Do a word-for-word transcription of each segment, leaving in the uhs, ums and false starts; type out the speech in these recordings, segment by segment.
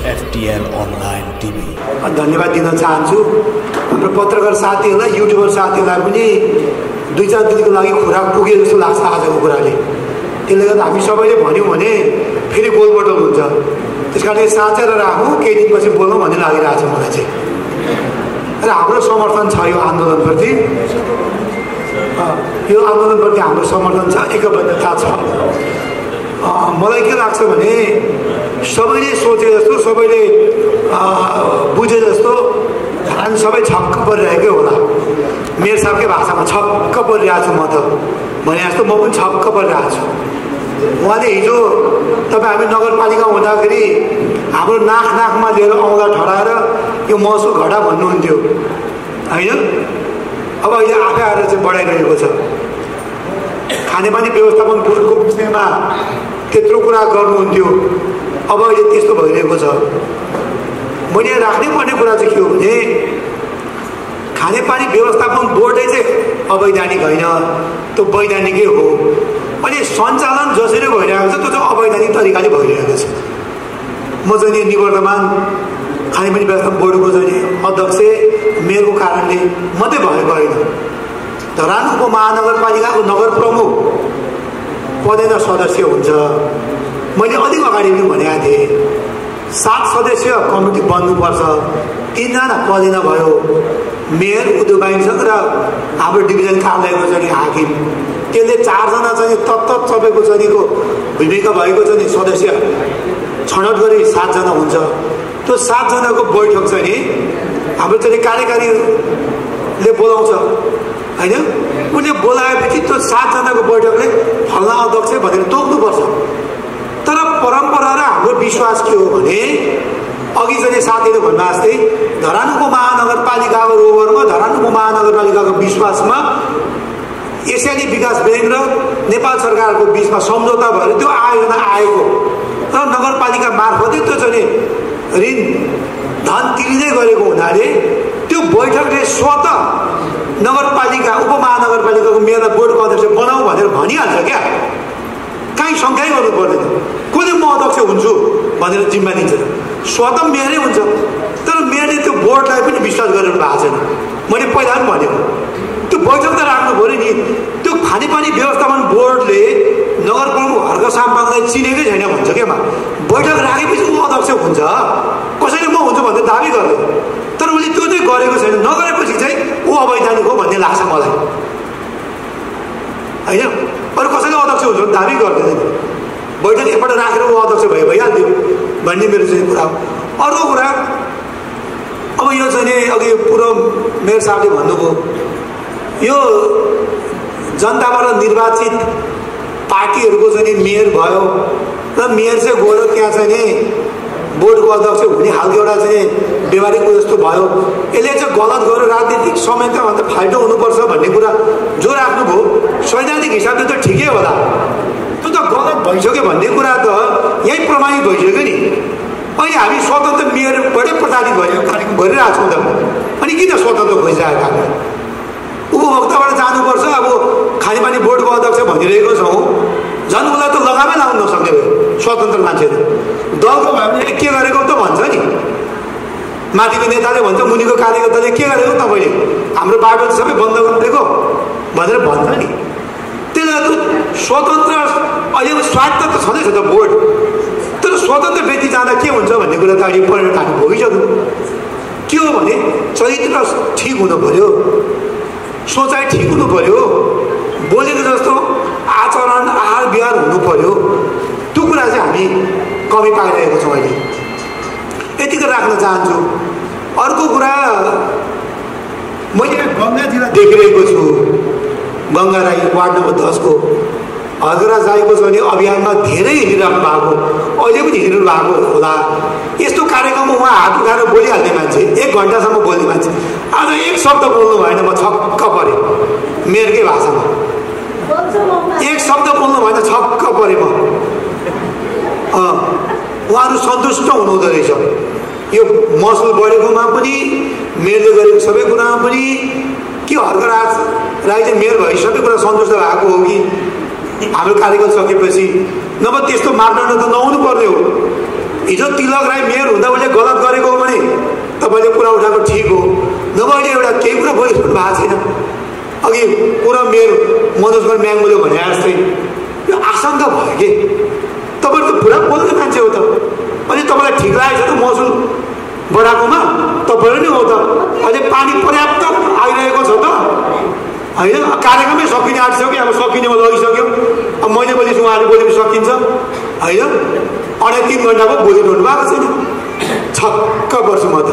FTL online TV. धन्यवाद दिन चाहन्छु हाम्रो पत्रकार साथीहरूलाई, युट्युबर साथीहरूलाई पनि दुई चार दिनको लागि खुराक पुगे जस्तो लाग्छ आजको कुराले। त्यसले गर्दा हामी सबैले भन्यौँ भने फेरि गोलबटल हुन्छ, त्यस कारणले साँचेर राखौँ, केही दिनपछि बोलौँ भन्ने लागिरहेको छ मलाई चाहिँ। र हाम्रो समर्थन छ यो आन्दोलनप्रति, यो आन्दोलनप्रति हाम्रो समर्थन छ, एकबद्धता छ। मलाई के लाग्छ भने सबैले सोचे जस्तो, सबैले बुझे जस्तो हामी सबै छक्क परिरहेकै होला। मेरो सबकै भाषामा छक्क परिरहेको छु म त भने जस्तो म पनि छक्क परिरहेको छु। उहाँले हिजो तपाईँ हामी नगरपालिका हुँदाखेरि हाम्रो नाक नाकमा लिएर औँला ठडाएर यो महसुल घटा भन्नुहुन्थ्यो होइन। अब अहिले आफै आएर चाहिँ बढाइरहेको छ। खानेपानी व्यवस्थापन बोर्डको विषयमा त्यत्रो कुरा गर्नुहुन्थ्यो, अब अहिले त्यस्तो भइरहेको छ। मैले राख्नै पर्ने कुरा चाहिँ के हो भने खानेपानी व्यवस्थापन बोर्डै चाहिँ अवैधानिक होइन, त्यो वैधानिकै हो। अनि सञ्चालन जसरी भइरहेको छ त्यो चाहिँ अवैधानिक तरिकाले भइरहेको छ। म चाहिँ निवर्तमान खानेपानी व्यवस्थापन बोर्डको चाहिँ अध्यक्ष मेयरको कारणले मात्रै भएको होइन, धरान उपमहानगरपालिकाको नगर प्रमुख पदेन सदस्य हुन्छ। मैले अलिक अगाडि पनि भनेको थिएँ सात सदस्य कमिटी बन्नुपर्छ, तिनजना पदेन भयो, मेयर, उद्योगसँग र हाम्रो डिभिजन कार्यालयको चाहिँ हाकिम। त्यसले चारजना चाहिँ तत्त तपाईँको चाहिँको भूमिका भएको चाहिँ सदस्य छनौट गरी सातजना हुन्छ। त्यो सातजनाको बैठक चाहिँ नि हाम्रो चाहिँ कार्यकारीले बोलाउँछ होइन। उसले बोलाएपछि त्यो सातजनाको बैठकले फल्ना अध्यक्ष भनेर तोक्नुपर्छ। तर परम्परा र हाम्रो विश्वास के हो भने अघि चाहिँ साथीले भन्दा जस्तै धरान उपमहानगरपालिकाको रोभरमा, धरान उपमहानगरपालिकाको विश्वासमा एसियाली विकास ब्याङ्क र नेपाल सरकारको बिचमा सम्झौता भएर त्यो आयोजना आएको र नगरपालिका मार्फतै त्यो चाहिँ ऋण धन तिरिँदै गरेको हुनाले त्यो बैठकले स्वत नगरपालिका उपमहानगरपालिकाको मेयरलाई बोर्डको अध्यक्ष बनाऊ भनेर भनिहाल्छ क्या। काहीँ शङ्कै गर्नु पर्दैन, कसले म अध्यक्ष हुन्छु भनेर जिम्मा दिन्छ, स्वत मेयरै हुन्छ। तर मेयरले त्यो बोर्डलाई पनि विश्वास गरिरहनु भएको छैन। मैले पहिला पनि भनेको त्यो बैठक त राख्नु पऱ्यो नि। त्यो खानेपानी व्यवस्थापन बोर्डले नगर प्रमुख हर्क साम्पाङलाई चिनेकै छैन भन्छ क्या। बैठक राखेपछि ऊ अध्यक्ष हुन्छ, कसैले म हुन्छु भन्ने दाबी गर्दैन। तर उसले त्यो चाहिँ गरेको छैन, नगरेपछि चाहिँ ऊ अवैधानिक हो भन्ने लाग्छ मलाई होइन। अरू कसैले अध्यक्ष हुन्छ दाबी गर्दैन, बैठक एकपल्ट राखेर ऊ अध्यक्ष भए भइहाल्थ्यो भन्ने मेरो चाहिँ कुरा हो। अर्को कुरा अब यो चाहिँ नि अघि पुरो मेयर साहबले भन्नुभयो यो जनताबाट निर्वाचित पार्टीहरूको चाहिँ नि मेयर भयो र मेयर चाहिँ गएर त्यहाँ चाहिँ नि बोर्डको अध्यक्ष हुने खालको एउटा चाहिँ व्यवहारिक जस्तो भयो। यसले चाहिँ गलत गरेर राजनीतिक संयन्त्रभन्दा फाल्टो हुनुपर्छ भन्ने कुरा जो राख्नुभयो सैद्धान्तिक हिसाबले त ठिकै होला, त्यो त गलत भइसक्यो भन्ने कुरा त यहीँ प्रमाणित भइसक्यो नि। अहिले हामी स्वतन्त्र मेयरबाटै प्रचारित भएर कार्यक्रम गरिरहेको छौँ त, अनि किन स्वतन्त्र खोजिरहेको हामी उपभोक्ताबाट जानुपर्छ। अब खानेपानी बोर्डको अध्यक्ष भनिरहेको छौँ, झन् उसलाई त लगामै लाउनु नसक्ने भयो स्वतन्त्र मान्छेहरू। दलको भयो भने के गरेको त भन्छ नि, माथिको नेताले भन्छ, मुनिको कार्यकर्ताले के गरेको तपाईँले हाम्रो बाटो सबै बन्द गरिदिएको भनेर भन्छ नि। त्यसले गर्दा स्वतन्त्र अहिले स्वार्थ त छँदैछ त बोर्ड, तर स्वतन्त्र व्यक्ति जाँदा के हुन्छ भन्ने कुरा त अहिले परिणत हामी भइसक्यो। के हो भने चरित्र ठिक हुनु पऱ्यो, सोचाइ ठिक हुनु पऱ्यो, बोलेको जस्तो आचरण आहार विहार हुनु पऱ्यो। त्यो कुरा चाहिँ हामी कमी पाइरहेको छौँ अहिले, यतिकै राख्न चाहन्छु। अर्को कुरा मैले गङ्गातिर देखिरहेको छु, गङ्गा राई वार्ड नम्बर दसको हजरा जाएको छ भने अभियानमा धेरै हिँडिरहनु भएको, अहिले पनि हिँड्नु भएको होला। यस्तो कार्यक्रममा उहाँ हात उठाएर बोलिहाल्ने मान्छे, एक घन्टासम्म बोल्ने मान्छे आज एक शब्द बोल्नु भएन, म छक्क परेँ। मेयरकै भाषामा एक शब्द बोल्नु भएन, छक्क परेँ म। उहाँहरू सन्तुष्ट हुनुहुँदो रहेछ यो महसुल बढेकोमा पनि, मेयरले गरेको सबै कुरामा पनि। के हर्कराज राई चाहिँ मेयर भए सबै कुरा सन्तुष्ट भएको हो कि हाम्रो कार्यकाल सकेपछि? नभए त्यस्तो मापदण्ड त नहुनु पर्ने हो। हिजो तिलक राई मेयर हुँदा उसले गलत गरेको हो भने तपाईँले कुरा उठाएको ठिक हो, नभए एउटा केही कुरा बोलिसक्नु भएको छैन। अघि पुरा मेयर मनोज कुमार म्याङ्गोले भने जस्तै यो आशंका भयो कि तपाईँहरू त पुरा बोल्ने मान्छे हो त, अनि तपाईँलाई ठिक लागेको छ त महसुल बढाएकोमा तपाईँहरू नै हो त। अहिले पानी पर्याप्त आइरहेको छ त होइन, कार्यक्रमै सकिने आँटिसक्यो, अब सकिनेमा लगिसक्यो। अब मैले बोलेपछि उहाँले बोलेको सकिन्छ होइन, अढाई तिन घन्टाको बोलिरहनु भएको छैन। छक्क पर्छु म त।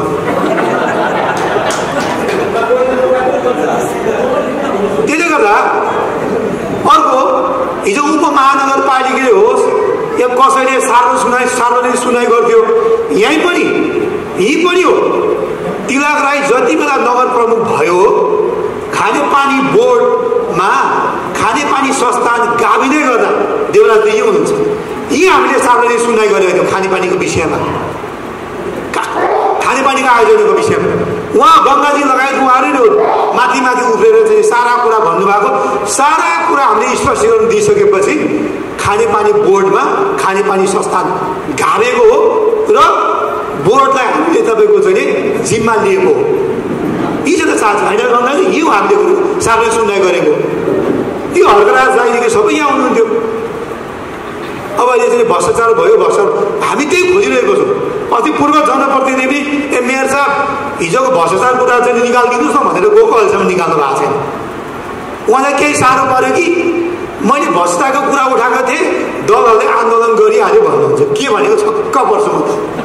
त्यसले गर्दा अर्को हिजो उपमहानगरपालिकाले होस् या कसैले सार्वजनिक सुनाइ सार्वजनिक सुनाइ गर्थ्यो, यहीँ पनि यहीँ पनि हो। तिलक राई जति बेला नगर प्रमुख भयो, खानेपानी बोर्डमा खानेपानी संस्थान गाभिँदै गर्दा देवराज यही हुनुहुन्छ। यी हामीले सार्वजनिक सुनाइ गरेको थियौँ खानेपानीको विषयमा, खानेपानीको आयोजनाको विषयमा। उहाँ गङ्गाजी लगायत उहाँहरू माथि माथि उफ्रेर चाहिँ सारा कुरा भन्नुभएको, सारा कुरा हामीले स्पष्टीकरण दिइसकेपछि खानेपानी बोर्डमा खानेपानी संस्थान गाभेको हो र बोर्डलाई हामीले तपाईँको चाहिँ जिम्मा लिएको हो। यी चाहिँ त साथी होइन गङ्गाजी, यो हामीले सार्वजनिक सुनाइ गरेको। त्यो हर्कराज राईदेखि सबै यहाँ हुनुहुन्थ्यो। अब अहिले चाहिँ भ्रष्टाचार भयो, भ्रष्टाचार हामी त्यही खोजिरहेको छौँ। अस्ति पूर्व जनप्रतिनिधि ए मेयर साहब हिजोको भ्रष्टाचार कुरा चाहिँ निकालिदिनुहोस् न भनेर गएको, अहिलेसम्म निकाल्नु भएको छैन। उहाँलाई केही साह्रो पऱ्यो कि मैले भ्रष्टाचारको कुरा उठाएको थिएँ, दलहरूले आन्दोलन गरिहाल्यो भन्नुहुन्छ। के भनेको छक्क पर्छु म त,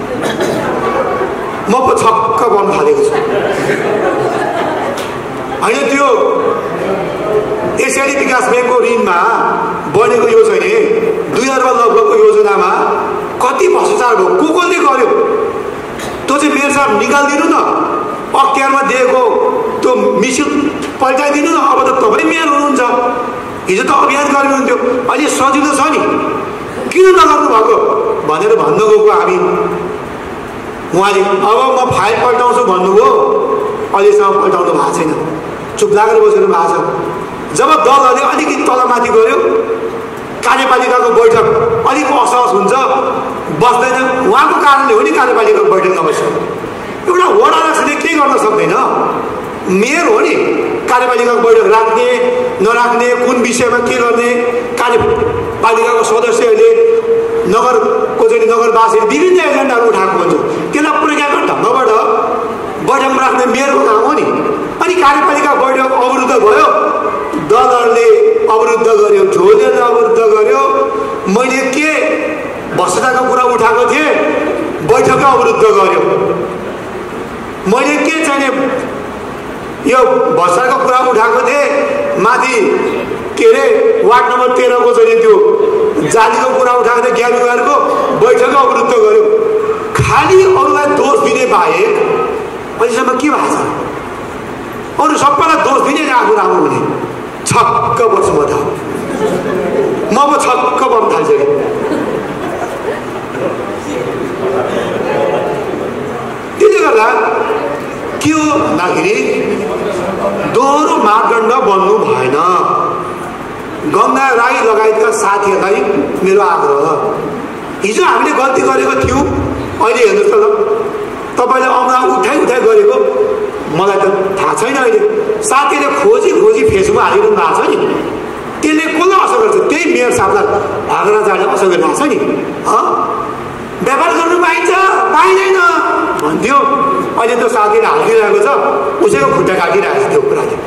म पो छक्क पर्न थालेको छु होइन। त्यो एसियाली विकास ब्याङ्कको ऋणमा बनेको यो चाहिँ दुई अर्ब लगभगको योजनामा कति भ्रष्टाचार भयो, को कसले गर्यो त्यो चाहिँ मेयर साहब निकालिदिनु न। अख्तियारमा दिएको त्यो मिसिल पल्टाइदिनु न। अब त तपाईँ मेयर हुनुहुन्छ, हिजो त अभियान गर्नुहुन्थ्यो, अहिले सजिलो छ नि, किन नगर्नु भएको भनेर भन्न गएको हामी। उहाँले अब म फाइल पल्टाउँछु भन्नुभयो, अहिलेसम्म पल्टाउनु भएको छैन, चुप लागेर बसेर भएको छ। जब दलहरूले अलिकति तलमाथि गऱ्यो, कार्यपालिकाको बैठक अलिक असहज हुन्छ, बस्दैन, उहाँको कारणले हो नि कार्यपालिकाको बैठक नबस्छ। एउटा वडा अध्यक्षले के गर्न सक्दैन, मेयर हो नि कार्यपालिकाको बैठक राख्ने नराख्ने, कुन विषयमा के गर्ने। कार्यपालिकाको सदस्यहरूले नगरको चाहिँ नगरवासीले विभिन्न एजेन्डाहरू उठाएको हुन्छ, त्यसलाई प्रज्ञागत ढङ्गबाट बैठकमा राख्ने मेयरको काम हो नि। अनि कार्यपालिका बैठक अवरुद्ध भयो, दलहरूले अवरुद्ध गर्यो, झोलेरले अवरुद्ध गर्यो। मैले के भ्रष्टाचारको कुरा उठाएको थिएँ, बैठकै अवरुद्ध गर्यो। मैले के चाहिँ यो भ्रष्टाचारको कुरा उठाएको थिएँ, माथि के अरे वार्ड नम्बर तेह्रको चाहिँ त्यो जालीको कुरा उठाएको थिएँ, ज्ञानीहरूको बैठकै अवरुद्ध गर्यो। खालि अरूलाई दोष दिने बाहेक अहिलेसम्म के भएको छ? अरू सबैलाई दोष दिने आफू राम्रो हुने। छक्क पर्छु म त, म पो छक्क पर्न थालिसकेँ। त्यसले गर्दा के हो भन्दाखेरि दोहोरो मापदण्ड बन्नु भएन। गङ्गा राई लगायतका साथीहरूलाई मेरो आग्रह, हिजो हामीले गल्ती गरेको थियौँ, अहिले हेर्नुहोस् त ल, तपाईँले औँला उठाइ उठाइ गरेको मलाई त थाहा छैन। अहिले साथीले खोजी खोजी फेसबुकमा हालिरहनु भएको छ नि, त्यसले कसलाई असर गर्छ? त्यही मेयर साहबलाई हागराजाले असर गरिरहेको छ नि। व्यापार गर्नु पाइन्छ पाइँदैन भन्थ्यो, अहिले त साथीले हालिदिइरहेको छ, उसैको खुट्टा काटिरहेको छ त्यो कुराले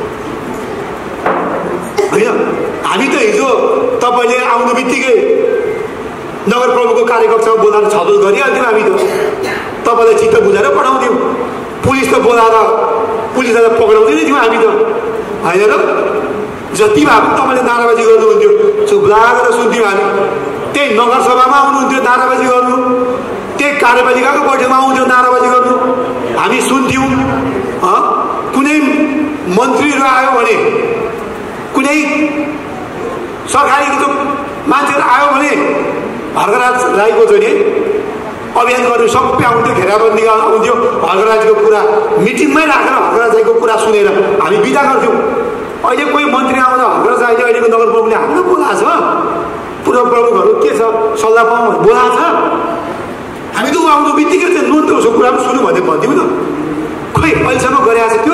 होइन। हामी त हिजो तपाईँले आउनु बित्तिकै नगर प्रमुखको कार्यकक्षमा बोलाएर छलफल गरिहाल्थ्यौँ। हामी त तपाईँलाई चित्त बुझाएर पठाउँथ्यौँ, पुलिस त बोलाएर पुलिसलाई पक्राउँदैन थियौँ हामी त होइन र। जति भए पनि तपाईँले नाराबाजी गर्नुहुन्थ्यो, चुप लागेर सुन्थ्यौँ हामी। त्यही नगरसभामा आउनुहुन्थ्यो नाराबाजी गर्नु, त्यही कार्यपालिकाको बैठकमा आउँथ्यो नाराबाजी गर्नु, हामी सुन्थ्यौँ। कुनै मन्त्रीहरू आयो भने, कुनै सरकारी मान्छेहरू आयो भने हर्कराज राईको चाहिँ अभियान गर्नु सबै आउँथ्यो, घेराबन्दी आउँथ्यो, हर्कराजको कुरा मिटिङमै राखेर हर्कराज राईको कुरा सुनेर हामी बिदा गर्थ्यौँ। अहिले कोही मन्त्री आउँदा हर्कराज राईले अहिलेको नगर प्रमुखले हामीलाई बोलाएको छ, पूर्व प्रमुखहरू के छ सल्लाह पाउँ बोलाएको छ, हामी त ऊ आउनु बित्तिकै चाहिँ नुन त उसको कुरा पनि सुन्नु भन्दै भन्थ्यौँ त खोइ अहिलेसम्म गरिरहेको छ त्यो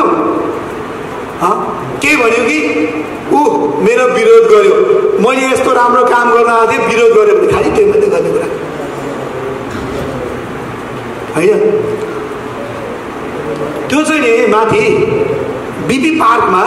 केही भन्यो कि ऊ मेरो विरोध गर्यो मैले यस्तो राम्रो काम गर्न आएको थिएँ विरोध गर्यो भने खालि त्यो मात्रै गर्ने कुरा होइन त्यो चाहिँ नि माथि बिपी पार्कमा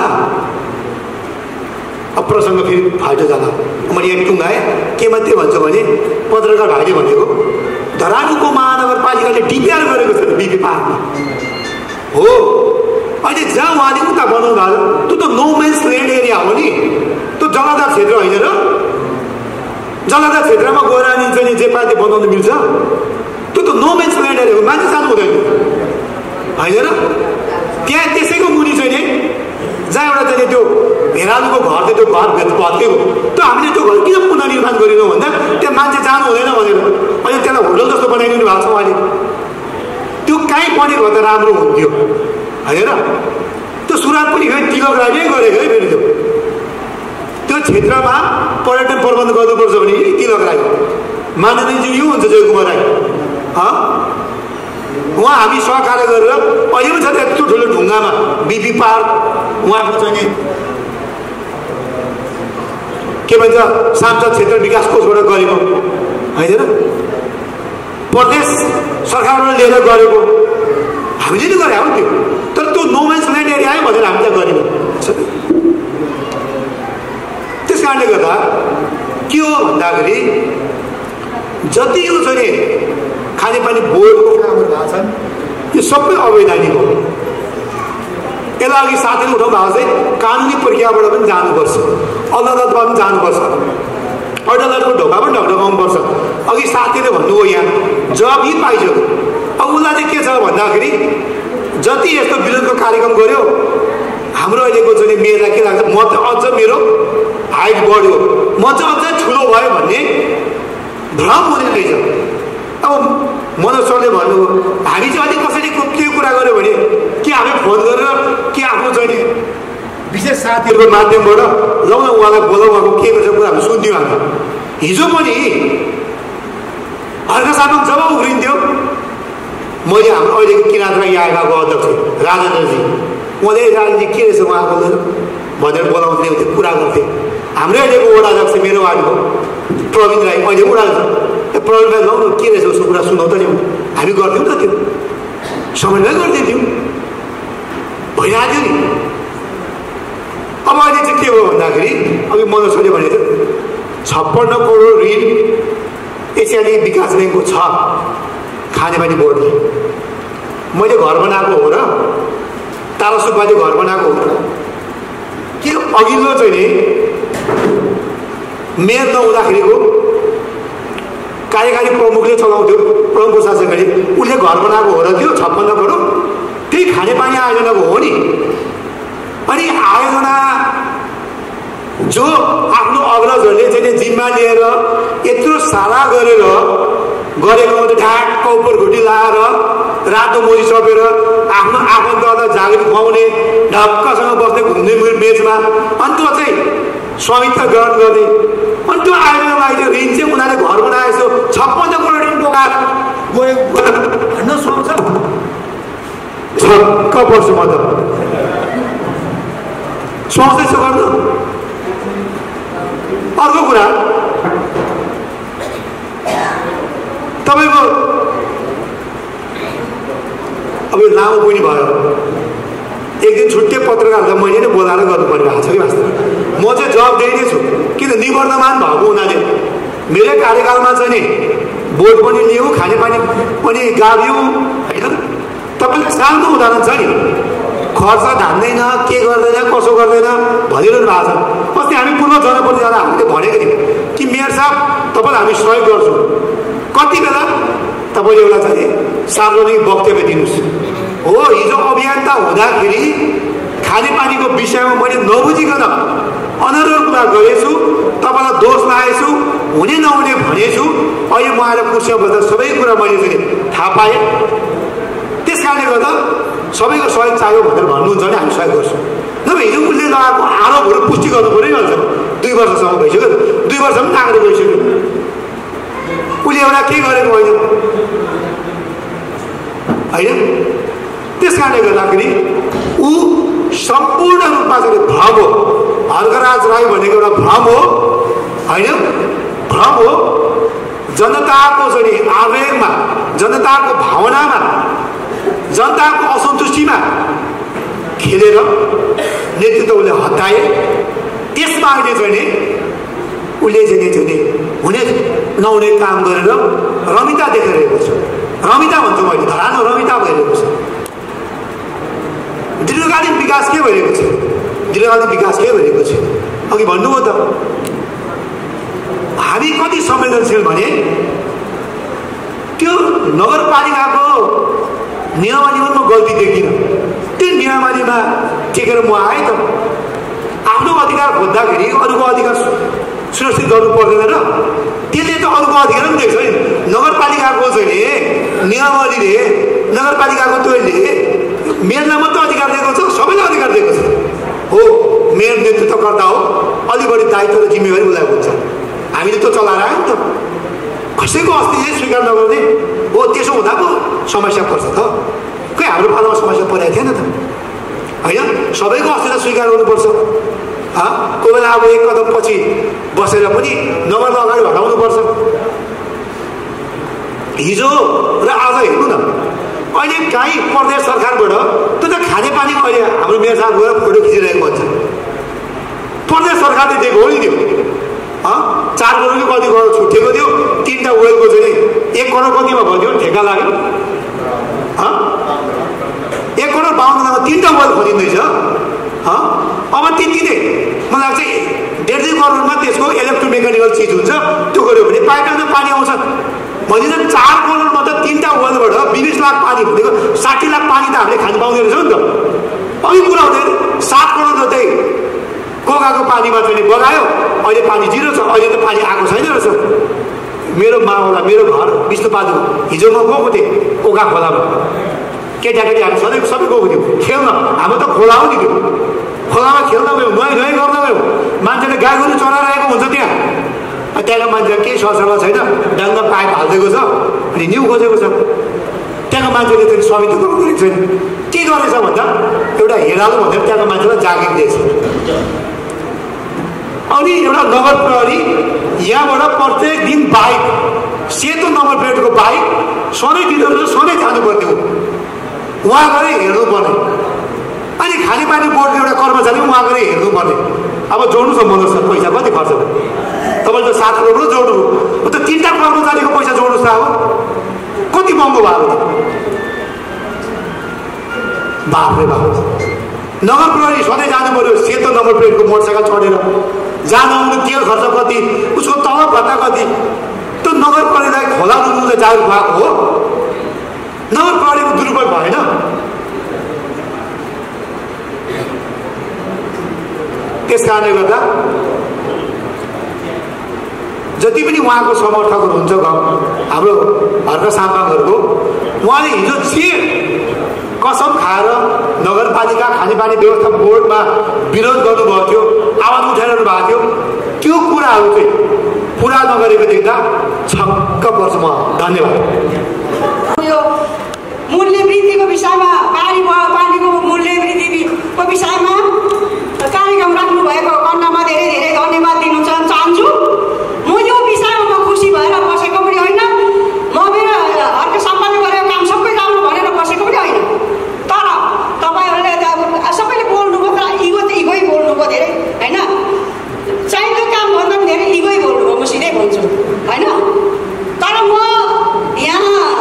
प्रसङ्ग फेरि फाल्टो जाला मैले यहाँ टुङ्गाएँ के मात्रै भन्छ भने पत्रकार भाइले भनेको धराजुको महानगरपालिकाले डिपिआर गरेको छ बिपी पार्कमा हो अहिले जहाँ उहाँले उता बनाउनु भएको त्यो त नो मेन्स ल्यान्ड एरिया हो नि त्यो जलाधार क्षेत्र होइन र जलाधार क्षेत्रमा गएर अनि चाहिँ जे पार्टी बनाउनु मिल्छ त्यो त नो मेन्स ल्यान्ड एरिया हो मान्छे जानु हुँदैन होइन र त्यहाँ त्यसैको मुनि चाहिँ नि जहाँ एउटा चाहिँ त्यो भेरालुको घर थियो त्यो घर भेट भत्केको त्यो हामीले त्यो घर किन पुनर्निर्माण गरिनौँ भन्दा त्यहाँ मान्छे जानु हुँदैन भनेर अहिले त्यसलाई होटल जस्तो बनाइदिनु भएको छ उहाँले त्यो कहीँ बनेको त राम्रो हुन्थ्यो होइन र त्यो सुरुवात पनि फेरि तिलक राईले गरेको है फेरि त्यो त्यो क्षेत्रमा पर्यटन प्रबन्ध गर्नुपर्छ भने तिलक राई माननीयज्यू यो हुन्छ जयकुमार राई उहाँ हामी सहकार्य गरेर अहिले पनि छ त्यत्रो ठुलो ढुङ्गामा बिपी पार्क उहाँको चाहिँ नि के भन्छ सांसद क्षेत्र विकास कोषबाट गरेको होइन र प्रदेश सरकारबाट लिएर गरेको हामीले नै गरे हो त्यो तर त्यो नो मेन्स ल्यान्ड एरिया है भनेर हामी त्यहाँ गरेनौँ त्यस कारणले गर्दा के हो भन्दाखेरि जति यो चाहिँ खानेपानी बोर्डको कामहरू भएको छन् यो सबै अवैधानिक हो यसलाई अघि साथीले उठाउनु भएको चाहिँ कानुनी प्रक्रियाबाट पनि जानुपर्छ अदालतमा पनि जानुपर्छ अदालतको ढोका पनि ढकढकाउनुपर्छ अघि साथीले भन्नुभयो यहाँ जवाब यही पाइन्छ अब उसलाई चाहिँ के छ भन्दाखेरि जति यस्तो विरोधको कार्यक्रम गर्यो हाम्रो अहिलेको चाहिँ मेयरलाई के लाग्छ म त अझ मेरो हाइट बढ्यो म चाहिँ अझ ठुलो भयो भन्ने भ्रम हुने रहेछ अब मनोज सरले भन्नुभयो हामी चाहिँ अलिक कसैले के कुरा गर्यो भने कि हामी फोन गरेर कि आफ्नो चाहिँ विशेष साथीहरूको माध्यमबाट लौ न उहाँलाई बोलाउँ उहाँको के गर्छ कुरा हामी सुन्थ्यौँ हामी हिजो पनि हर्क साथमा जब उफ्रिन्थ्यो मैले हाम्रो अहिलेको किराँतमा यहाँ अध्यक्ष राजेन्द्रजी उहाँले राजेन्द्रजी के रहेछ उहाँ बोलेर भनेर बोलाउँथे त्यो कुरा गर्थे हाम्रै अहिलेको वडा अध्यक्ष मेरो वार्डको प्रवीण राई अहिले वडा प्रवीण राई लौ न के रहेछ उसको कुरा सुनाउ त नि हामी गर्थ्यौँ त त्यो समन्वय गरिदिन्थ्यौँ भइरहेको थियो नि अब अहिले चाहिँ के भयो भन्दाखेरि अघि मनोज सरले भनेको छप्पन्न करोड ऋण एसियाली विकास ब्याङ्कको छ खानेपानी बोर्डले मैले घर बनाएको हो र तारा सुब्बाले घर बनाएको हो के अघिल्लो चाहिँ नि मेयर नहुँदाखेरिको कार्यकारी प्रमुखले चलाउँथ्यो प्रमुख प्रशासकले उसले घर बनाएको हो र त्यो छप्पन्न करोड त्यही खानेपानी आयोजनाको हो नि अनि आयोजना जो आफ्नो अग्रजहरूले चाहिँ जिम्मा लिएर यत्रो सारा गरेर गरेको ढाक उपरघुटी लाएर रातो मोजी सपेर आफ्नो आफन्तलाई जागृत खुवाउने ढक्कसँग बस्दै घुम्ने बेचमा अनि त्यो चाहिँ स्वामित्व ग्रहण गर्ने अनि त्यो आयोजनामा अहिले ऋण चाहिँ उनीहरूले घर बनाएछ छप्पन्न करोड ऋण बोकाएर गयो भन्न सुहाउँछ छक्क पर्छु म त सुहाउँदैछ गर्नु अर्को कुरा तपाईँको अब यो लामो पनि भयो एक दिन छुट्टै पत्रकारलाई मैले नै बोलाएर गर्नु परिरहेको छ कि वास्तव म चाहिँ जवाब दिइ नै छु किन निवर्तमान भएको हुनाले मेरै कार्यकालमा चाहिँ नि बोर्ड पनि लियौँ खानेपानी पनि गाभ्यौँ होइन तपाईँले सानो उदाहरण छ नि खर्च धान्दैन के गर्दैन कसो गर्दैन भनिरहनु भएको छ अस्ति हामी पूर्व जनप्रति जाँदा हामीले भनेको थियौँ कि मेयर साहब तपाईँलाई हामी सहयोग गर्छौँ कति बेला तपाईँले एउटा चाहिँ सार्वजनिक वक्तव्य दिनुहोस् हो हिजो अभियन्ता हुँदाखेरि खानेपानीको विषयमा मैले नबुझिकन अनर्गल कुरा गरेछु तपाईँलाई दोष लगाएछु हुने नहुने भनेछु अहिले म आएर कुर्सीमा बस्दा सबै कुरा मैले चाहिँ थाहा पाएँ त्यस कारणले गर्दा सबैको सहयोग चाहियो भनेर भन्नुहुन्छ भने हामी सहयोग गर्छौँ नभए हिजो उसले लगाएको आरोपहरू पुष्टि गर्नु पऱ्यो नि दुई वर्षसम्म भइसक्यो दुई वर्ष पनि नागरिक भइसक्यो उसले एउटा के गरेको होइन होइन। त्यस कारणले गर्दाखेरि ऊ सम्पूर्ण रूपमा चाहिँ भ्रम हो। हर्कराज राई भनेको एउटा भ्रम हो होइन, भ्रम हो। जनताको चाहिँ आवेगमा, जनताको भावनामा, जनताको असन्तुष्टिमा खेलेर नेतृत्व उसले हटाए। त्यसमा अहिले चाहिँ उसले चाहिँ चाहिँ हुने नहुने काम गरेर रमिता देखाइरहेको छ। रमिता भन्छु मैले, धरानो रमिता भइरहेको छ। दीर्घकालीन विकास के भइरहेको छ? दीर्घकालीन विकास के भइरहेको छ? अघि भन्नुभयो त, हामी कति संवेदनशील भने त्यो नगरपालिकाको नियमावलीमा म गल्ती देखिनँ। त्यो नियमावलीमा टेकेर म आएँ त। आफ्नो अधिकार खोज्दाखेरि अरूको अधिकार सुरक्षित गर्नु पर्दैन र? त्यसले त अरूको अधिकार पनि देख्छ नि। नगरपालिकाको चाहिँ नियमावलीले, नगरपालिकाको त्यसले मेयरलाई मात्रै अधिकार दिएको छ, सबैलाई अधिकार दिएको छ। हो, मेयर नेतृत्वकर्ता हो, अलि बढी दायित्व र जिम्मेवारी उसलाई हुन्छ। हामीले त चलाएर आयौँ त। कसैको अस्तित्व स्वीकार नगर्ने हो, त्यसो हुँदा पो समस्या पर्छ त। खै हाम्रो पालामा समस्या परेको थिएन त होइन। सबैको अस्तित्व स्वीकार गर्नुपर्छ। कोही बेला अब एक कदम पछि बसेर पनि नगर्दा अगाडि हटाउनुपर्छ। हिजो र आज हेर्नु न, अहिले काहीँ प्रदेश सरकारबाट त्यो त खानेपानी अहिले हाम्रो मेयर साहब गएर फोटो खिचिरहेको भन्छ। प्रदेश सरकारले दिएको हो नि त्यो। चार करोड कति करोड छुट्टिएको थियो। तिनवटा वेलको चाहिँ एक करोड कतिमा भन्थ्यो ठेका लाग्यो। एक करोड बाहन्न लाखमा तिनवटा वेल खोजिँदैछ। अब त्यति नै मलाई लाग्छ डेढ दुई करोडमा त्यसको इलेक्ट्रोमेकानिकल चिज हुन्छ। त्यो गऱ्यो भने पाइपलाइनमा पानी आउँछ। भनिन्छ चार करोडमा त तिनवटा वेलबाट बिस लाख पानी भनेको साठी लाख पानी त हामीले खानु पाउँदो रहेछौँ नि त। अघि कुरा हुँदैन, सात करोड जस्तै कोकाको पानीमा चाहिँ बगायो, अहिले पानी जिरो छ। अहिले त पानी आएको छैन रहेछ। मेरो मावला, मेरो घर विष्णुपादु, हिजो म गएको थिएँ कोका खोलामा। केटाकेटी हामी सधैँ सबै गएको थियौँ खेल्न। हाम्रो त खोला हो नि त्यो। खोलामा खेल्न गयौँ, नुहाइ नुहाइ गर्न गयौँ। मान्छेले गाई गोरु चराइरहेको हुन्छ त्यहाँ। त्यहाँको मान्छेले केही सरसल्लाह छैन, डाङ्गा पाइप हालिदिएको छ अनि न्यु खोजेको छ। त्यहाँको मान्छेले चाहिँ स्वामित्व गरेको छैन। के गरेछ भन्दा एउटा हेरालो भनेर त्यहाँको मान्छेलाई जागिर दिएछ। अनि एउटा नगर प्रहरी यहाँबाट प्रत्येक दिन बाइक, सेतो नम्बर प्लेटको बाइक सधैँ दिँदो सधैँ जानुपर्ने हो। उहाँ गएर हेर्नुपर्ने। अनि खानेपानी बोर्डको एउटा कर्मचारी उहाँ गएर हेर्नुपर्ने। अब जोड्नु छ मनोज सर, पैसा कति खर्च भयो? तपाईँले त सात करोड जोड्नु हो, त तिनवटा कर्मचारीको पैसा जोड्नुहोस् त। अब कति महँगो भएको थियो। बाफ्रे बाफ। नगर प्रहरी सधैँ जानु पर्यो सेतो नम्बर प्लेटको मोटरसाइकल चढेर। जान आउनु तेल खर्च कति, उसको तलब भत्ता कति। त्यो नगर प्रहरीलाई खोला रुकुले जागिर भएको हो। नगर प्रहरीको दुरुपयोग भएन। त्यस कारणले गर्दा जति पनि उहाँको समर्थकहरू हुन्छ हाम्रो हर्क साम्पाङहरूको, उहाँले हिजो जे कसम खाएर नगरपालिका खानेपानी व्यवस्था बोर्डमा विरोध गर्नुभएको थियो, आवाज उठाइरहनु भएको थियो, त्यो कुराहरू चाहिँ पुरा नगरेको देख्दा छक्क पर्छ म। धन्यवाद। यो मूल्य वृद्धिको विषयमा, पानी पानीको मूल्य वृद्धिको विषयमा कार्यक्रम राख्नु भएको खण्डमा धेरै धेरै धन्यवाद दिन चाहन्छु। म यो विषयमा म खुसी भएर बसेको पनि होइन, म मेरो हर्क साम्पाङले गरेको काम सबै राम्रो भनेर बसेको पनि होइन। तर तपाईँहरूले सबैले बोल्नुभयो, तर इगो त इगोै बोल्नुभयो धेरै होइन। चाहिँदो कामभन्दा पनि धेरै इगोै बोल्नुभयो, म सिधै भन्छु होइन। तर म यहाँ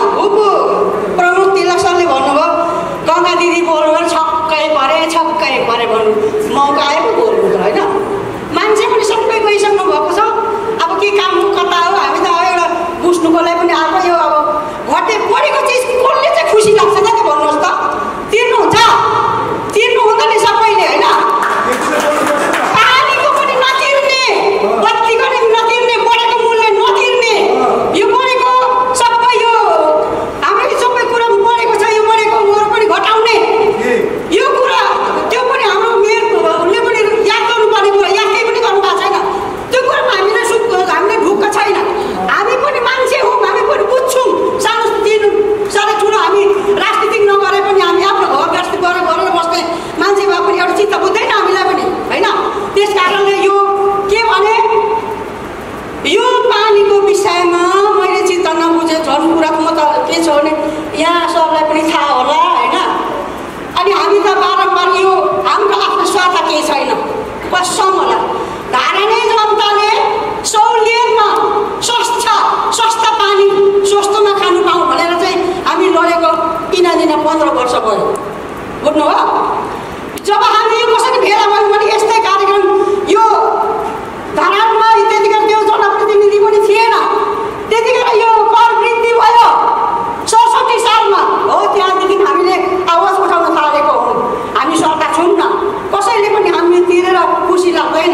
कसम होला धारा नै जनताले सहुलियतमा सस्ता सस्ता पानी सस्तोमा खानु पाऊँ भनेर चाहिँ हामी लडेको किनदिन पन्ध्र वर्ष भयो बुझ्नुभयो। जब हामी यो कसरी भेला भयौँ भने यस्तै कार्यक्रम यो धरानमा त्यतिखेर त्यो जनप्रतिनिधि पनि थिएन, त्यतिखेर यो कर वृद्धि भयो सडसठी सालमा हो। त्यहाँदेखि हामीले आवाज उठाउन थालेको हौँ, हामी सरकार छौँ न, कसैले पनि हामी तिरेर खुसी लाग्दैन।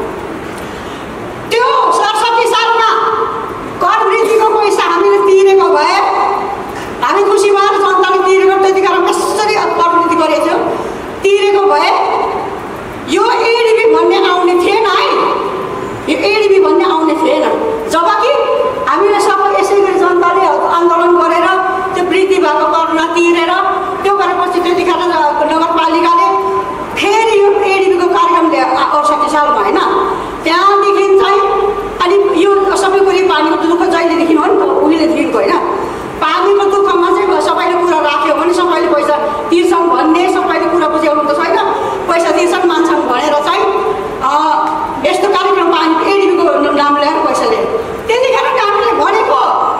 त्यो सडसठी सालमा कर वृद्धिको पैसा हामीले तिरेको भए हामी खुसी भएर जनताले तिरेको त्यतिखेर कसरी कर वृद्धि गरेको थियो तिरेको भए यो एडिबी भन्ने आउने थिएन है, यो एडिबी भन्ने आउने थिएन। जबकि हामीले सबै यसै गरी जनताले आन्दोलन गरेर त्यो वृद्धि भएको कर नतिरेर त्यो गरेपछि त्यतिखेर नगरपालिकाले फेरि यो एडिबीको कार्यक्रम ल्यायो अठसट्ठी सालमा होइन। त्यहाँदेखि चाहिँ अनि यो सबै कुरो पानीको दुःख जहिलेदेखि हो नि त उहिलेदेखिको होइन, पानीको दुःखमा चाहिँ सबैले कुरा राख्यो भने सबैले पैसा तिर्छौँ भन्ने सबैले कुरा बुझ्याउनु त छैन, पैसा तिर्छन् मान्छन् भनेर चाहिँ यस्तो कार्यक्रम पानी एडिबीको नाम ल्याएर पैसा ल्यायो। त्यतिखेर हामीले भनेको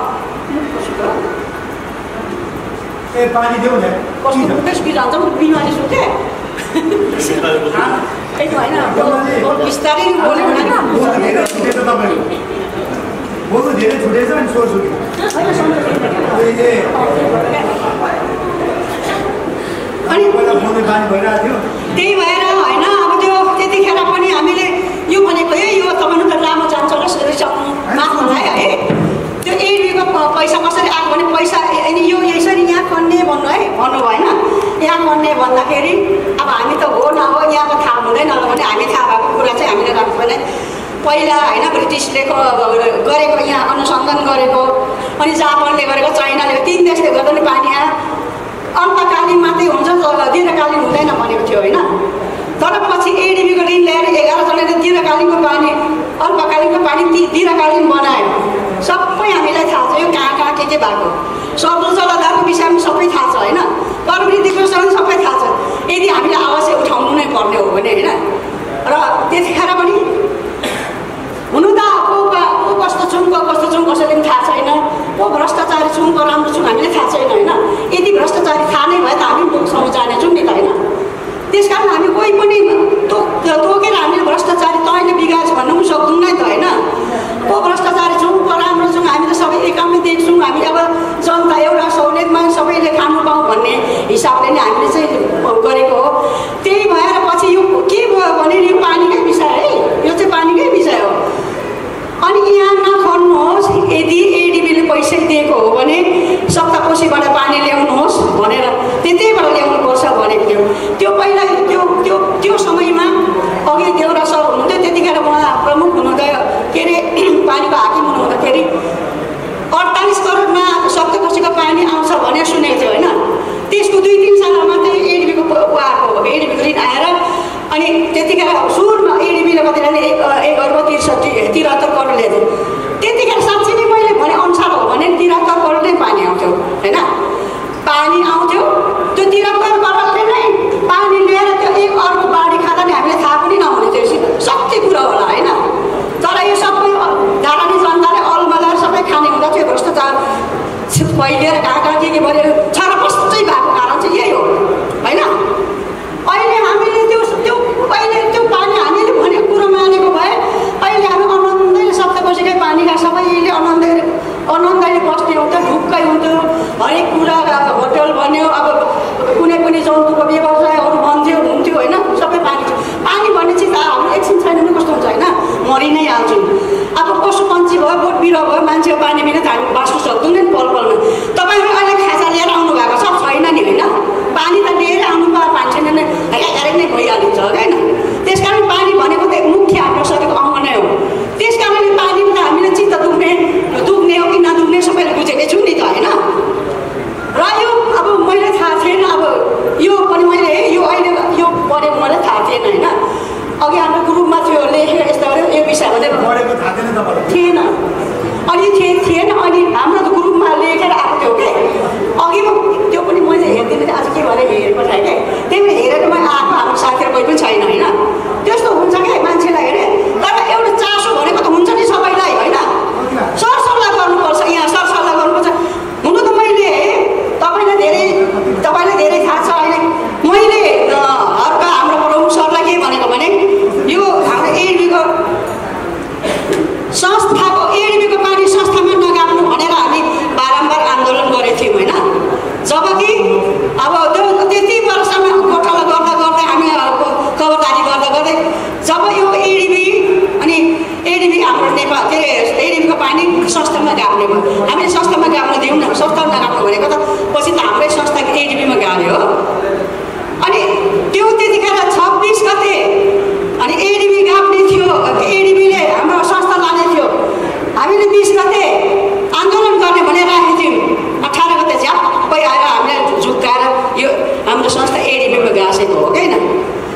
ए पानी देऊ न कस्तो बेसी जान्छ बिमारी सुते ए होइन बिस्तारै बोल्यो भने बोल्नु धेरै छुटेछ अनि स्वर छुट्यो। अनि त्यही भएर होइन अब त्यो त्यतिखेर पनि हामीले यो भनेको है यो तपाईँले त लामो जान्छ र सक्नु माफ होला है। त्यो एडिबीको पैसा कसरी आएको भने पैसा अनि यो यसरी यहाँ कन्ने भन्नु है भन्नु भएन, यहाँ कन्ने भन्दाखेरि अब हामी त हो न हो यहाँको थाहा हुँदैन भने हामी थाहा भएको कुरा चाहिँ हामीले राख्नु पर्ने। पहिला होइन ब्रिटिसले गरेको यहाँ अनुसन्धान गरेको अनि जापानले गरेको चाइनाले तिन देशले गर्दा नि पानी यहाँ अल्पकालीन मात्रै हुन्छ दीर्घकालीन हुँदैन भनेको थियो होइन। तर पछि एडिबीको ऋण ल्याएर एघारजनाले दीर्घकालीनको पानी अल्पकालीनको पानी दीर्घकालीन बनायो। सबै हामीलाई थाहा छ यो कहाँ कहाँ के के भएको समुद्र जलाधारको विषयमा सबै थाहा छ होइन, कर वृद्धिको विषयमा सबै थाहा छ। यदि हामीले आवाज उठाउनु नै पर्ने हो भने होइन। र त्यतिखेर पनि हुनु त को को कस्तो छौँ को कस्तो छौँ कसैले पनि थाहा छैन, को भ्रष्टाचारी छौँ को राम्रो छौँ हामीले थाहा छैन होइन। यदि भ्रष्टाचारी थाहा नै भए त हामी टोकसम्म जानेछौँ नि त होइन। त्यस कारण हामी कोही पनि तो तोकेर हामीले भ्रष्टाचारी तैँले बिगार्छ भन्नु पनि सक्दैनौँ नै त होइन। को भ्रष्टाचारी छौँ को राम्रो छौँ हामी त सबै एकामै देख्छौँ। हामी अब जनता एउटा सहुलियतमा सबैले खानु पाऊँ भन्ने हिसाबले नै हामीले चाहिँ गरेको हो। त्यही भएर पछि यो के भयो भने यो पानीकै विषय है, यो चाहिँ पानीकै विषय हो। अनि यहाँ नखन्नुहोस् यदि एडिबीले पैसा दिएको हो भने सप्तकोशीबाट पानी ल्याउनुहोस् भनेर त्यतैबाट ल्याउनुपर्छ भनेको थियो। त्यो पहिला त्यो त्यो त्यो समयमा अघि देउरा सर हुनुहुन्थ्यो त्यतिखेर उहाँ प्रमुख हुनुहुँदै के अरे पानीको हाकिम हुनुहुँदाखेरि अडतालिस करोडमा सप्तकोशीको पानी आउँछ भनेर सुनेको थियो होइन। त्यसको दुई तिन सालमा मात्रै एडिबीको आएको एडिबीको ऋण आएर अनि त्यतिखेर सुरुमा एडिबीले कतिले एक एक अर्ब त्रिसठी त्रिहत्तर करोड ल्याएको त्यतिखेर साँच्चै नै मैले भने अनुसार हो भने त्रिहत्तर करोड नै पानी आउँथ्यो होइन। पानी आउँथ्यो त्यो त्रिहत्तर करोडले नै पानी लिएर त्यो एक अर्ब बाढी खाँदा नि हामीले थाहा पनि नहुने थियो, सत्य कुरा होला होइन। तर यो सबै धारानी जनताले अलमलाएर सबै खाने हुँदा थियो भ्रष्टाचार फैलिएर कहाँ कहाँ के के भयो छरपस्टै भएको कारण चाहिँ यही हो होइन। अहिले हामीले त्यो त्यो अहिले त्यो पानी हामीले भनेको कुरो मानेको भए अहिले हामी आनन्दले सप्तकोशीकै पानीका सबैले आनन्दै आनन्दले बस्ने हुन्थ्यो, ढुक्कै हुन्थ्यो, हरेक कुरा होटल भन्यो अब कुनै पनि जन्तुको व्यवसायहरू बन्थ्यो हुन्थ्यो होइन। सबै पानी पानी भन्ने चिज हाम्रो एकछिन छैन भने कस्तो हुन्छ होइन, मरि नै हाल्छौँ। अब पशु पन्छी भयो बोट बिरुवा भयो मान्छे पानी बिना त हामी बाँच्नु सक्दैनौँ नि पल पलमा। तपाईँहरू अहिले खाजा लिएर आउनु भएको छ छैन नि होइन, पानी त लिएर आउनु पाए मान्छे नै हेरे नै भइहालिन्छ होइन। त्यस कारण पानी भनेको त मुख्य हाम्रो शरीरको अङ्ग नै हो। त्यस कारणले पानीमा त हामीले चित्त दुख्ने दुख्ने हो कि नदुख्ने सबैले बुझेकै छौँ नि त होइन। र यो अब मैले थाहा थिएन अब यो पनि मैले यो अहिले यो पढेको मलाई थाहा थिएन होइन। अघि हाम्रो ग्रुपमा थियो लेखेर यस्तो गऱ्यो यो विषय भनेर थिएन अनि थिएन अनि हाम्रो त ग्रुपमा लेखेर आएको थियो कि अघि त्यो पनि मैले हेरिदिनु आज के भने हेरेर पठाएँ क्या। त्यही भएर हेरेर मैले आएको हाम्रो साथीहरू कोही पनि छैन होइन। त्यस्तो हुन्छ क्या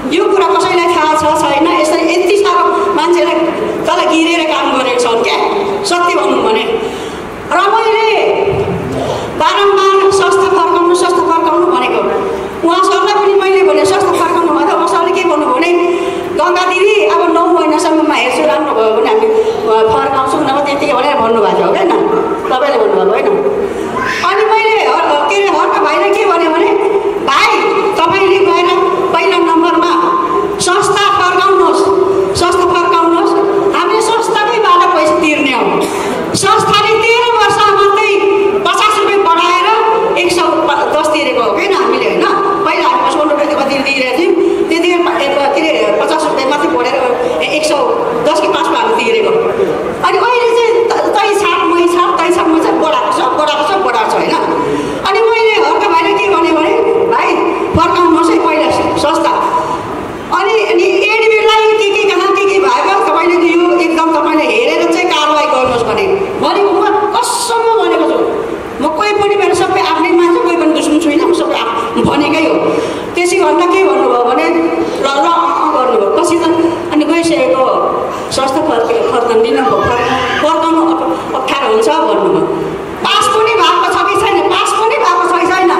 यो कुरा कसैलाई थाहा छ छैन यसरी यति साह्रो मान्छेलाई तल गिरेर काम गरेको छन् क्या सत्य भन्नु भने र मैले बारम्बार स्वास्थ्य फर्काउनु स्वास्थ्य फर्काउनु भनेको उहाँ सरलाई पनि मैले भने स्वास्थ्य फर्काउनु भन्दा उहाँ सरले के भन्नु भने गङ्गा दिदी अब नौ महिनासम्ममा हेर्छु राम्रो भयो भने हामी फर्काउँछौँ नभए त्यतिकै भनेर भन्नुभएको हो होइन तपाईँले भन्नुभएको होइन अनि मैले के अरे हर्का भाइले के भन्यो भने भाइ तपाईँले गएर पहिलो नम्बरमा संस्था फर्काउनुहोस् संस्था फर्काउनुहोस् हामीले संस्थाकैबाट पैसा तिर्ने हो संस्थाले तेह्र वर्ष मात्रै पचास रुपियाँ बढाएर एक सौ दस तिरेको हो होइन हामीले होइन पहिला हामी पचपन्न रुपियाँ कति तिरेको थियौँ त्यतिकै के अरे पचास रुपियाँ मात्रै बढेर एक सौ दस कि पाँचमा हामी तिरेको अनि अहिले चाहिँ तै छाप मै छाप तै छाप मै छाप बढाएको छ बढाएको छ बढाएको छ होइन अनि मैले हर्का भाइले के भने भने भाइ फर्काउनुहोस् है पहिला संस्था अनि अनि एडमिटलाई के के कहाँ के के भयो तपाईँले यो एकदम तपाईँले हेरेर चाहिँ कारवाही गर्नुहोस् भने भनेको म कसम्म भनेको छु म कोही पनि मेरो सबै आफ्नै मान्छे कोही पनि दुश्मन छुइनँ म सबै भनेकै हो त्यसै भन्दा के भन्नुभयो भने ल ल गर्नुभयो पछि त अनि गइसकेको स्वास्थ्य फर्क फर्काउनु दिन फर्काउनु अप्ठ्यारो हुन्छ भन्नुभयो पास पनि भएको छ कि छैन पास पनि भएको छ कि छैन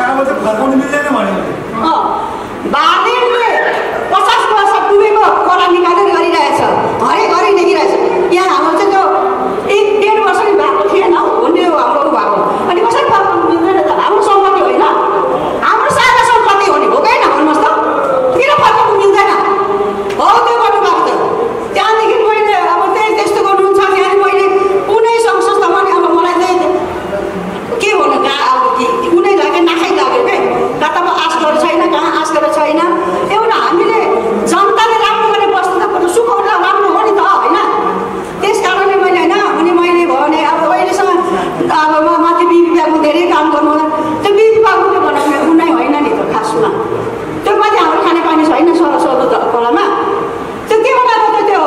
बालेनले पचास वर्ष डुबेको कोला निकालेर गरिरहेछ हरेक घरि देखिरहेछ यहाँ हाम्रो चाहिँ त्यो एक डेढ वर्ष पनि भएको थिएन भन्ने हाम्रो भएको अनि कसरी फर्काउनु मिल्दैन त हाम्रो सम्पत्ति होइन हाम्रो साझा सम्पत्ति हो नि हो होइन भन्नुहोस् त किन फर्काउनु मिल्दैन हो त्यो गर्नुभएको त त्यहाँदेखि मैले अब त्यही त्यस्तो गर्नुहुन्छ त्यहाँदेखि मैले कुनै सङ्घ संस्थामा नि अब मलाई चाहिँ के भन्नु कहाँ अब कुनै लाग्यो नाखै लाग्यो क्या कता अब आश गरेर छैन कहाँ आश गरेर छैन एउटा हामीले जनताले राम्रो गरेर बस्नु त सुख राम्रो हो नि त होइन त्यस कारणले मैले होइन अनि मैले भने अब अहिलेसम्म अब म माथि बी विभागमा धेरै काम गर्नु होला त्यो बी विभागले बनाउने उनै होइन नि त खासमा त्यो माथि हाम्रो खानेपानी छैन सर सर खोलामा त्यो के बनाएको त त्यो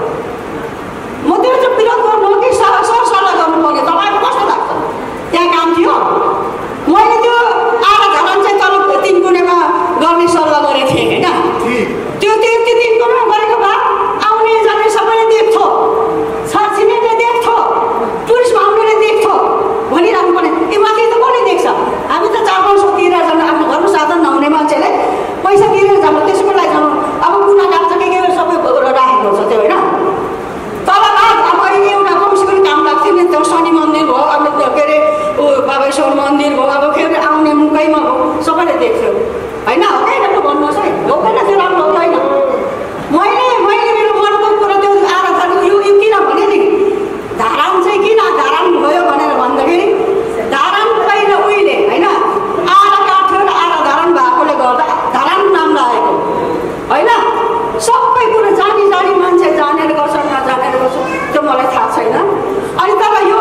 म त्यो चाहिँ विरोध गर्नु कि सर सर सल्लाह गर्नु पर्ने तपाईँको कस्तो लाग्छ त्यहाँ काम थियो मैले त्यो आधा धरान चाहिँ तल तिन कुनेमा गर्ने सल्लाह गरेको थिएँ होइन त्यो त्यो त्यो तिन कुनेमा गरेको भए आउने जाने सबैले देख्थ्यो छरछिमेकले देख्थ्यो टुरिस्ट आउनेले देख्थ्यो भनिराख्नु पर्ने ए माथि त कसले देख्छ हामी त चार पाँच सौ तिरेर जानु आफ्नो घरको साधन नहुने मान्छेले पैसा तिरेर जानु त्यसको लागि जानु अब कुना काट्छ के के सबै राखेको छ त्यो होइन तल अब अहिले एउटा कमसेकम काम लाग्थ्यो नि त्यो शनि मन्दिर भयो अब के अरे ऊ बाबेश्वर मन्दिर भयो अब के अरे आउने मुखैमा भयो सबैले देख्थ्यो होइन हो होइन त भन्नुहोस् है हो होइन त्यो राम्रो हो होइन मैले मैले मेरो मनको कुरा त्यो आराधना यो यो किन भने नि धारान चाहिँ किन धारान भयो भनेर भन्दाखेरि धारान पहिला उहिले होइन आरा काट्थ्यो र आरा धारान भएकोले गर्दा धारान नाम लागेको होइन सबै कुरो जानी जानी मान्छे जानेर गर्छ नजानेर गर्छ त्यो मलाई थाहा छैन अनि तर यो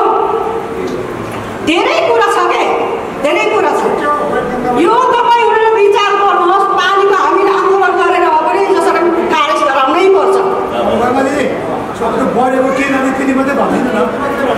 धेरै कुरा छ के धेरै कुरा छ यो तपाईँहरूले विचार गर्नुहोस् पानीको हामीले आन्दोलन गरेर भए पनि जसरी खारेज गराउनै पर्छ बढेको के नदी तिनी मात्रै भन्दैन न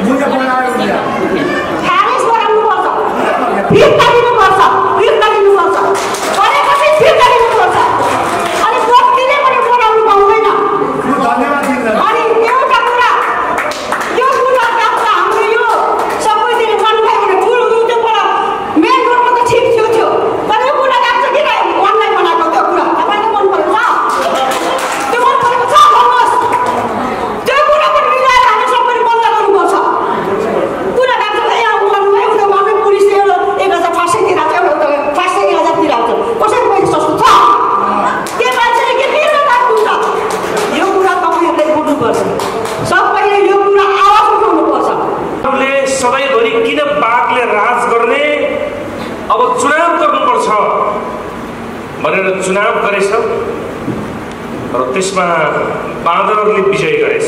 खारेज गराउनुपर्छ फिर्ता दिनुपर्छ फिर्ता दिनुपर्छ भनेपछि फिर्ता दिनुपर्छ अनि व्यक्तिले पनि बोलाउनु पाउँदैन अनि एउटा कुरा यो कुरा काट्छ हाम्रो यो सबैतिर भन्नुभयो भने फुल त्यो पर मेन रोडमा त ठिक थियो थियो तर यो कुरा काट्छ किन अनलाइन बनाएको त्यो कुरा तपाईँलाई मन परेको छ त्यो मन परेको छ भन्नुहोस् त्यो कुरा पनि मिलाएर हामी सबैले बन्द गर्नुपर्छ कुरा काट्छ यहाँ गर्नुभयो उता भन्नु पुलिसले एउटा एक हजार फाँसै तिराएको एउटा फाँसै एक हजार तिराएको कसरी पैसा सस्तो छ के मान्छेले के किन राख्नुहुन्छ यो कुरा तपाईँहरूले बुझ्नुपर्छ सबैले यो कुरा आवाज उठाउनुपर्छ सधैँभरि किन बाघले राज गर्ने अब चुनाव गर्नुपर्छ भनेर चुनाव गरेछ र त्यसमा बाँदरले विजय गरेछ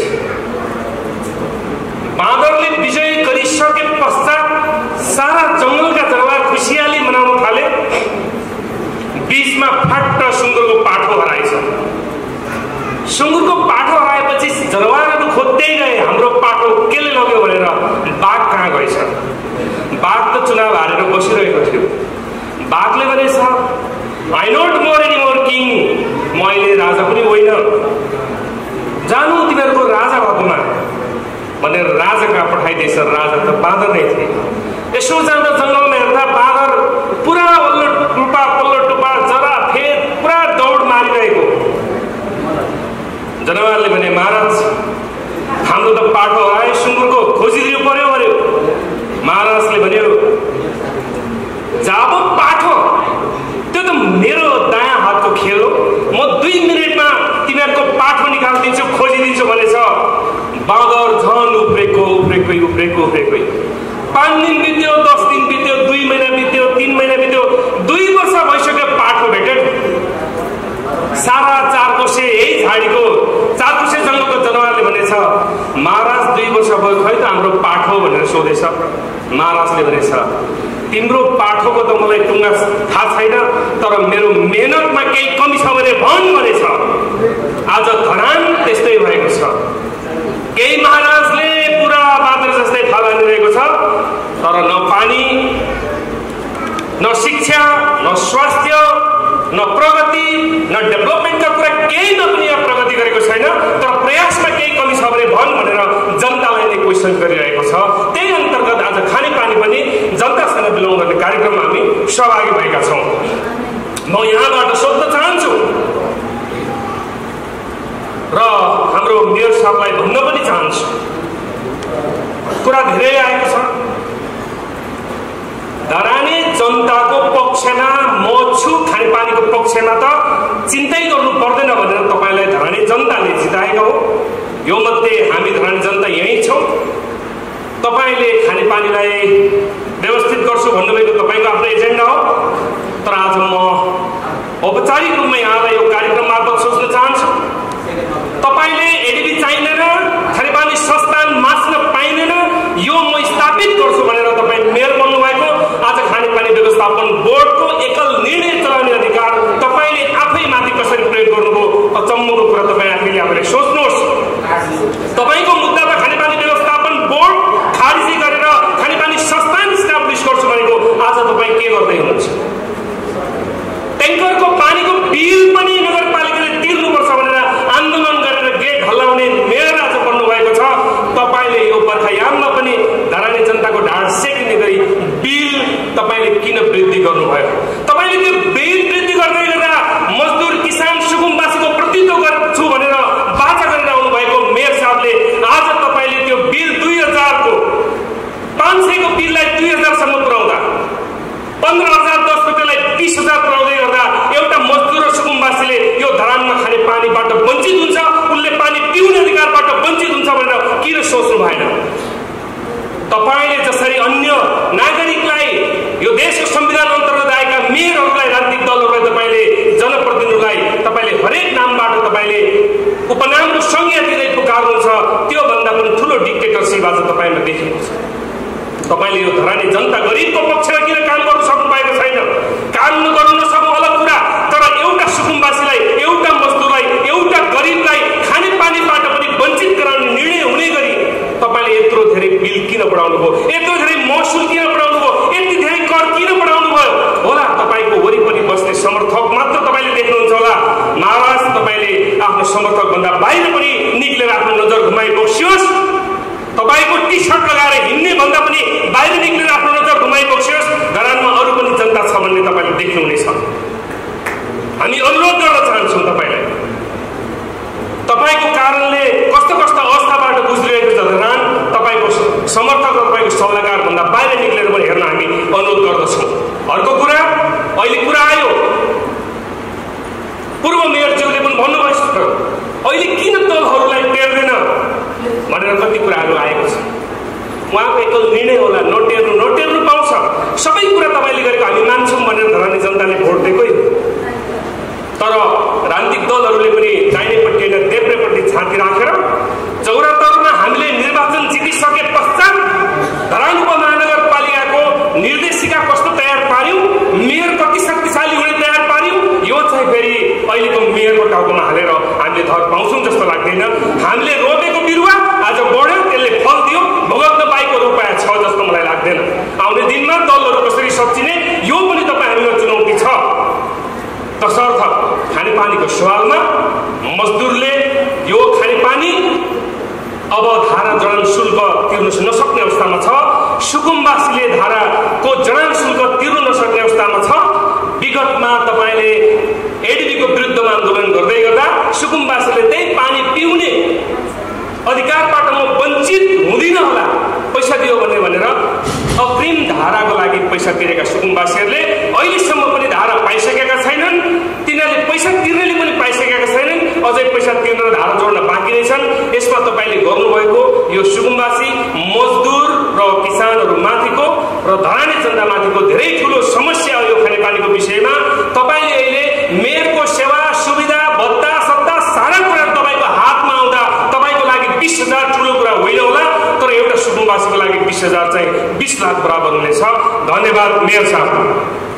बाँदरले विजय गरिसके पश्चात सारा जङ्गलका जनावर खुसियाली मनाउन थाले बीचमा फाट्ट सुँगुरको पाठो हराएछ सुँगुरको पाठो हराएपछि जनावरहरू खोज्दै गए हाम्रो पाठो केले लग्यो भनेर बाघ कहाँ गएछ बाघ त चुनाव हारेर बसिरहेको थियो बाघले भनेछ I not more any more king म देश राजा त बाँदर नै थिए। यसो जाँदा जङ्गलमा हेर्दा बाँदर पुरा वल्लो टुपा पल्लो टुपा जरा फेद पुरा दौड मारिरहेको। जनावरले भने महाराज हाम्रो त पाठो आयो सुँगुरको खोजिदिनु पर्यो पर्यो। महाराजले भन्यो जाब पाठो त्यो त मेरो दायाँ हातको खेल हो, म दुई मिनटमा तिमीहरूको पाठो निकालिदिन्छु खोजिदिन्छु भनेछ। बाँदर झन् उफ्रेको उफ्रेकै उफ्रेको उफ्रेकै पाँच दिन बित्यो, दस दिन बित्यो, दुई महिना बित्यो, तिन महिना बित्यो, दुई वर्ष भइसक्यो पाठो भेटेन। सारा चार कोसे यही झाडीको चार कोसे जङ्गलको जनावरले भनेछ महाराज दुई वर्ष भयो खै त हाम्रो पाठो भनेर सोधेछ। महाराजले भनेछ तिम्रो पाठोको त मलाई टुङ्गा थाहा छैन, तर मेरो मेहनतमा केही कमी छ भने भन् भनेछ। आज धरान त्यस्तै भएको छ। केही महाराजले पुरा बाँदर जस्तै थाहा हानिरहेको छ, तर न पानी न शिक्षा न स्वास्थ्य न प्रगति न डेभलपमेन्टका कुरा केही न पनि यहाँ प्रगति गरेको छैन, तर प्रयासमा केही कमी छ भने भन् भनेर जनतालाई नै क्वेसन गरिरहेको छ। त्यही अन्तर्गत आज खानेपानी पनि जनतासँग बिलोङ गर्ने कार्यक्रममा हामी सहभागी भएका छौँ। म यहाँबाट सोध्न चाहन्छु र हाम्रो मेयर साहबलाई भन्न पनि चाहन्छु, कुरा धेरै आएको छ। धरानी जनताको पक्षमा म छु, खानेपानीको पक्षमा त चिन्तै गर्नु पर्दैन भनेर तपाईँलाई धरानी जनताले जिताएको हो। यो मध्ये हामी धरानी जनता यहीँ छौँ। तपाईँले खानेपानीलाई व्यवस्थित गर्छु भन्नुभएको तपाईँको आफ्नो एजेन्डा हो, तर आज म औपचारिक रूपमा यहाँलाई यो कार्यक्रम मार्फत सोच्न चाहन्छु तपाईँले एडिबी चाहिँदैन, खानेपानी संस्थान मास्न पाइँदैन, यो म स्थापित गर्छु भनेर तपाईँ मेयर बन्नुभएको। आज खानेपानी व्यवस्थापन बोर्डको एकल निर्णय चलाउने अधिकार तपाईँले आफै माथि कसरी प्रयोग गर्नुभयो, अचम्मको कुरा तपाईँ आफैले आफैले सोच्नुहोस्। तपाईँको मुद्दामा खानेपानी व्यवस्थापन बोर्ड खारिजी गरेर खानेपानी संस्थान इस्टाब्लिस गर्छु भनेको आज तपाईँ के गर्दै हुनुहुन्छ? ट्याङ्करको पानीको बिल पनि नगरपालिकाले तिर्नुपर्छ भनेर आन्दोलन गरेर गेट हल्लाउने मेयर आज बन्नुभएको छ। तपाईँले यो बर्खायाममा पनि धरानी जनताको ढाड सेकिने गरी बिल तपाईँले किन वृद्धि गर्नुभयो? तपाईँले त्यो बिल वृद्धि गर्दै गर्दा मजदुर किसान सुकुम्बासीको प्रतिनिधित्व गर्छु भनेर बाचा गरेर आउनु भएको मेयर साहबले आज तपाईँले त्यो बिल दुई हजारको पाँच सयको बिललाई दुई हजारसम्म पुर्याउँदा पन्ध्र हजार दस रुपियाँलाई बिस हजार पुर्याउँदै गर्दा एउटा मजदुर र सुकुम्बासीले यो धरानमा खाने पानीबाट वञ्चित हुन्छ, उसले पानी पिउने अधिकारबाट वञ्चित हुन्छ भनेर किन सोच्नु भएन? तपाईँले जसरी अन्य नागरिकलाई यो देशको संविधान अन्तर्गत आएका मेयरहरूलाई, राजनीतिक दलहरूलाई, तपाईँले जनप्रतिनिधिलाई तपाईँले हरेक नामबाट तपाईँले उपनामको संज्ञा दिँदै पुकार्नुहुन्छ, त्योभन्दा पनि ठुलो डिक्टेटरसिप आज तपाईँमा देखिएको छ। तपाईँले यो धरानी जनता गरिबको पक्षमा किन काम गर्नु सक्नु भएको छैन? काम नगर्नु नसक्नु अलग कुरा, तर एउटा सुकुम्बासीलाई, एउटा मजदुरलाई, एउटा गरिबलाई खानेपानीबाट पनि वञ्चित गराउने निर्णय हुने गरी तपाईँले यत्रो धेरै बिल किन बढाउनु भयो? यत्रो धेरै महसुल किन बढाउनु भयो? यति धेरै कर किन बढाउनु भयो? होला तपाईँको वरिपरि बस्ने समर्थक मात्र तपाईँले देख्नुहुन्छ होला। महाराज तपाईँले आफ्नो समर्थकभन्दा बाहिर पनि निक्लेर आफ्नो नजर घुमाइ बक्सियोस्। तपाईँको टी सर्ट लगाएर हिँड्ने भन्दा पनि बाहिर निक्लेर आफ्नो नजर घुमाइ बक्सियोस्। धरानमा अरू पनि जनता छ भन्ने तपाईँले देख्नुहुनेछ। हामी अनुरोध गर्न चाहन्छौँ तपाईँलाई, तपाईँको कारणले कस्तो कस्तो अवस्थाबाट गुज्रिरहेको छ धरान, तपाईँको समर्थक र तपाईँको सल्लाहकार भन्दा बाहिर निक्लेर पनि हेर्न हामी अनुरोध गर्दछौँ। अर्को कुरा, अहिले कुरा आयो, पूर्व मेयरज्यूले पनि भन्नुभयो अहिले किन दलहरूलाई टेर्दैन भनेर कति कुराहरू आएको छ। उहाँको एकल निर्णय होला, नटेर्नु नटेर्नु पाउँछ, सबै कुरा तपाईँले गरेको हामी मान्छौँ भनेर धरानी जनताले भोट दिएकै। तर राजनीतिक दलहरूले पनि दाहिनेपट्टि होइन देब्रेपट्टि छाती राखेर चौरात्तरमा हामीले निर्वाचन जितिसके पश्चात धरान उपमहानगरपालिकाको निर्देशिका कस्तो तयार पार्यौँ, मेयर कति शक्तिशाली हुने तयार पार्यौँ, यो चाहिँ फेरि अहिलेको मेयरको टाउकोमा हालेर हामीले थर पाउँछौँ जस्तो लाग्दैन। हामीले रोपेको बिरुवा आज बढ्यो, त्यसले फल दियो, भोगत्न बाईको रुपियाँ छ जस्तो मलाई लाग्दैन। आउने दिनमा दलहरू कसरी सच्चिने यो पनि तपाईँहरूको चुनौती छ। तसर्थ खानेपानीको सवालमा मजदुरले यो खानेपानी अब धारा जडान शुल्क तिर्न नसक्ने अवस्था धरानी जनतामाथिको धेरै ठुलो समस्या हो यो खानेपानीको विषयमा। तपाईँले अहिले मेयरको सेवा सुविधा भत्ता सत्ता सारा कुरा तपाईँको हातमा आउँदा तपाईँको लागि बिस हजार ठुलो कुरा होइन होला, तर एउटा सुकुम्बासीको लागि बिस हजार चाहिँ बिस लाख बराबर हुनेछ। धन्यवाद मेयर साहब।